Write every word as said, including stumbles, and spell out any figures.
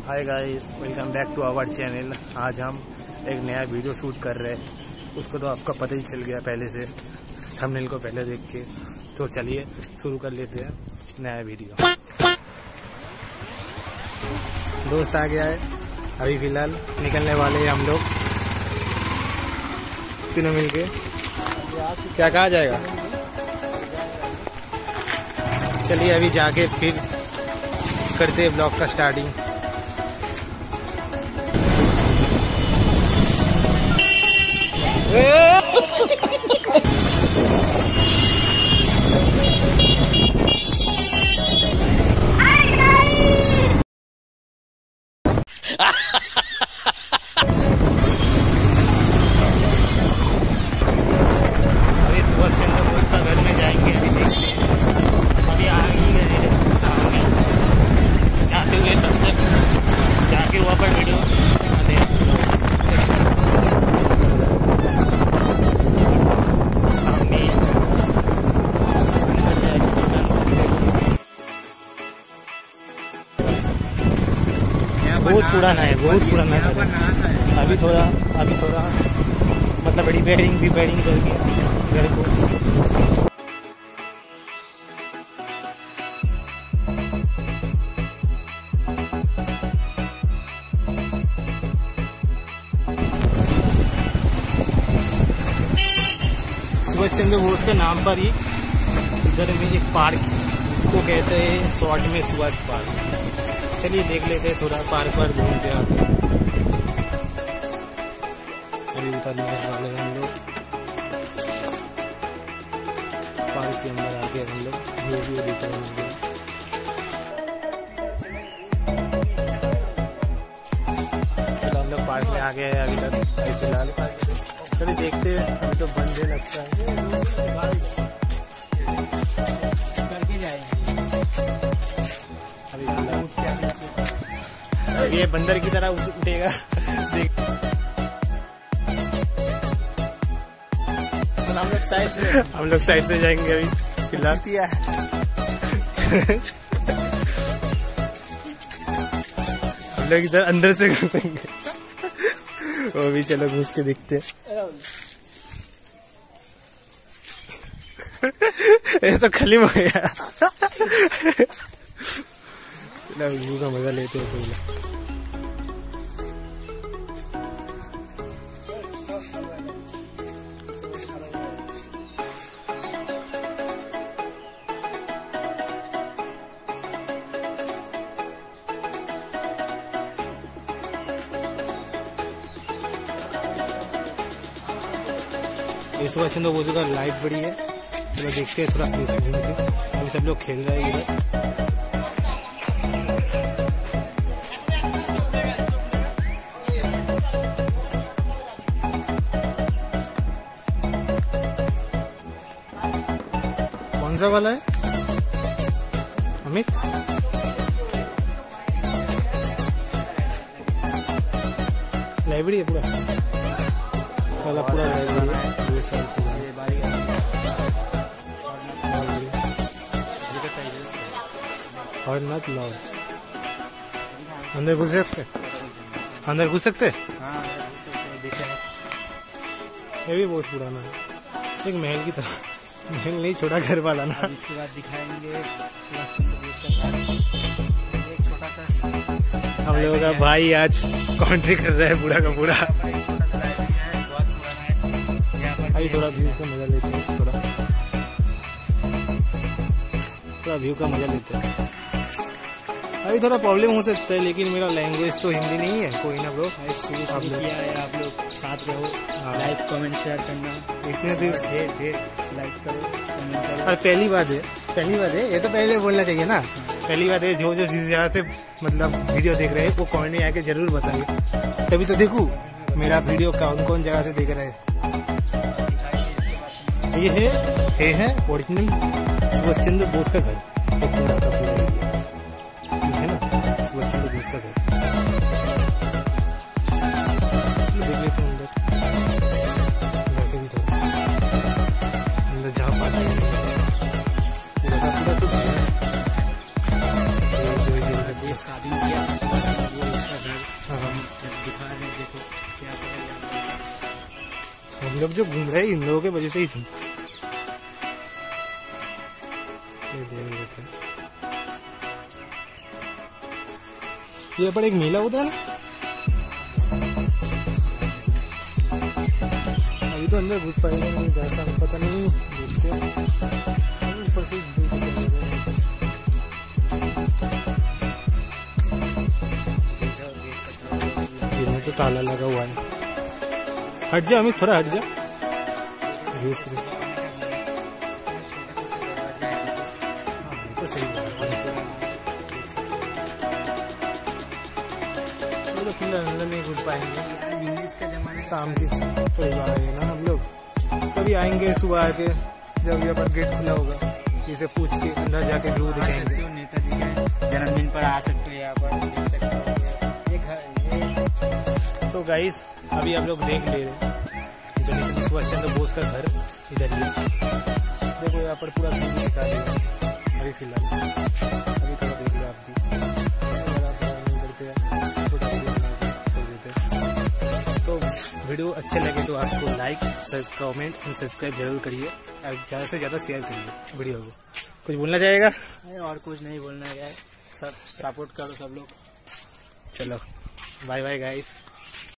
Hi guys, welcome back to our channel. आज हम एक नया वीडियो शूट कर रहे हैं। उसको तो आपका पता ही चल गया पहले से, थंबनेल को पहले देख के। तो चलिए शुरू कर लेते हैं नया वीडियो। दोस्त आ गया है, अभी फिलहाल निकलने वाले हैं हम लोग तीनों मिलके। क्या कहा जाएगा? चलिए अभी जाके फिर करते हैं ब्लॉग का स्टार्टिंग। अभी सुबह से हम लोग उसका घर में जाएंगे। अभी देखते हैं, अभी आ ही गए जाते हुए, तब तक जाके वहाँ पर वीडियो बनाते हैं। बहुत पुराना है, बहुत पुराना है। अभी थोड़ा अभी थोड़ा मतलब रिपेयरिंग रिपेयरिंग करके घर को। सुभाष चंद्र बोस के नाम पर ही इधर में एक पार्क, जिसको कहते हैं शॉर्ट में सुभाष पार्क। चलिए देख लेते हैं, थोड़ा पार्क पर घूमते आते हैं। अभी उतरने वाले हैं हम लोग पार्क के अंदर। आके हम लोग व्यू व्यू देख रहे हैं। हम लोग पार्क में आ गए हैं अभी तक। अभी फिलहाल चलिए देखते हैं, अभी तो बंद है लगता है। करके जाएंगे अभी ये बंदर की तरह उठेगा। देख हम लोग साइड से हम लोग साइड से जाएंगे अभी फिलहाल। हम लोग इधर अंदर से घुसेंगे। वो भी चलो घुस के देखते हैं। ये तो खाली हो गया। व्यू का मजा लेते हैं पहले। ये सुभाष चंद्र बोस का लाइफ बड़ी है। चलो देखते हैं थोड़ा प्लेस घूम के। अभी सब लोग खेल रहे हैं इधर। कौन सा वाला है अमित? लाइब्रेरी है पूरा वाला, पूरा लाइब्रेरी है। दो साल और नॉट लॉज। अंदर घुस सकते अंदर घुस सकते ये भी बहुत पुराना है, एक महल की तरह। महल नहीं, छोटा घर वाला ना। इसके बाद दिखाएंगे एक छोटा सा। हम लोगों का भाई आज कॉन्ट्री कर रहा है पूरा का पूरा। अभी थोड़ा व्यू का मजा लेते हैं, थोड़ा थोड़ा व्यू का मजा लेते हैं। अभी थोड़ा प्रॉब्लम हो सकता है, लेकिन मेरा लैंग्वेज तो हिंदी नहीं है। कोई ना ब्रो, शुरू से किया है। आप लोग साथ रहो, लाइक कमेंट शेयर करना। इतने देर ढेर ढेर लाइक करो, कमेंट करो। और पहली बात है पहली बात है ये तो पहले बोलना चाहिए ना। पहली बात है, जो जो जिस जगह से मतलब वीडियो देख रहे हैं वो कमेंट में आके जरूर बताइए, तभी तो देखूँ मेरा वीडियो कौन कौन जगह से देख रहे हैं। ये है ये है ओरिजिनल सुभाष चंद्र बोस का घर। एक पूरा का पूरा एरिया है ना, सुभाष चंद्र बोस का घर। देख लेते हैं अंदर जाके भी, तो अंदर जा पाते हैं। पूरा का पूरा तो शादी किया लोग जो घूम रहे हैं इन लोगों के वजह से ही थे। ये देख लेते हैं, ये पर एक मेला होता है ना, अभी तो अंदर घुस पाएगा नहीं, जैसा पता नहीं, देखते हैं ऊपर से। इनमें तो ताला लगा हुआ है। हट जा अमित, थोड़ा हट जा। तो सही तो फिलहाल अंदर नहीं घुस पाएंगे, इंग्लिश का जमाना, शाम की कोई बात है ना। हम लोग कभी आएंगे सुबह आके, जब यहाँ पर गेट खुला होगा, इसे पूछ के अंदर जाके व्यू दिखाएंगे। नेताजी के जन्मदिन पर आ सकते हो, यहाँ पर देख सकते हो ये घर। तो गाइस अभी आप लोग देख ले रहे हैं जो सुभाष चंद्र बोस का घर इधर ही देखो, यहाँ पर पूरा व्यू दिखा देगा अभी फिलहाल। अभी थोड़ा देख लो आप भी, करते हैं तो छोड़ देते हैं। तो वीडियो अच्छे लगे तो आपको लाइक, कमेंट और सब्सक्राइब जरूर करिए, और ज़्यादा से ज़्यादा शेयर करिए वीडियो को। कुछ बोलना चाहेगा? और कुछ नहीं बोलना है, सब सपोर्ट करो सब लोग। चलो बाय बाय गाइस।